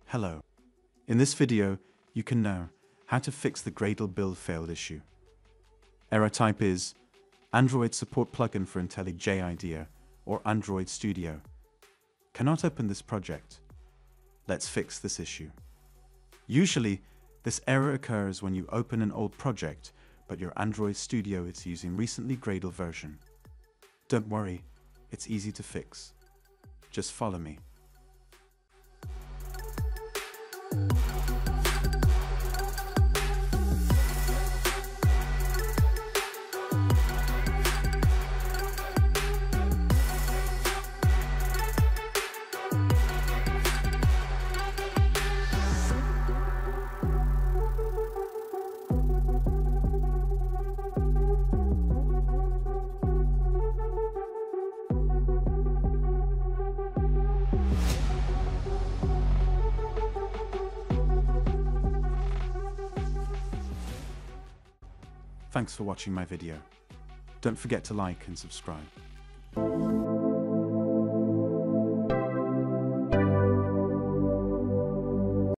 Hello. In this video, you can know how to fix the Gradle build failed issue. Error type is Android support plugin for IntelliJ IDEA or Android Studio. Cannot open this project. Let's fix this issue. Usually, this error occurs when you open an old project, but your Android Studio is using recently Gradle version. Don't worry, it's easy to fix. Just follow me. Thanks for watching my video. Don't forget to like and subscribe.